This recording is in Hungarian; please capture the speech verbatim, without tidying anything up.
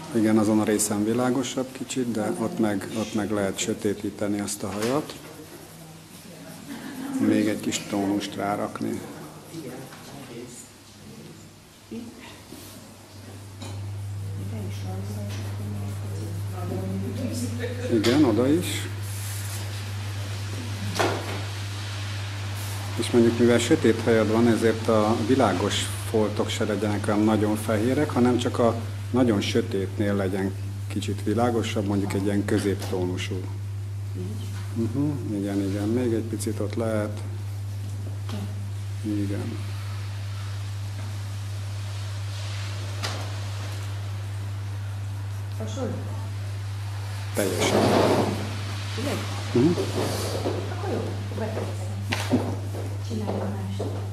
Igen, azon a részen világosabb kicsit, de ott meg, ott meg lehet sötétíteni azt a hajat. Még egy kis tónust rárakni. Igen, oda is. És mondjuk mivel sötét hajad van, ezért a világos foltok se legyenek olyan nagyon fehérek, hanem csak a nagyon sötétnél legyen kicsit világosabb, mondjuk egy ilyen középtónusú. Uh-huh. Igen, igen, még egy picit ott lehet. Igen. Hasonló? Teljesen. Igen? Uh-huh. Akkor jó, beteszem. Csinálja mást.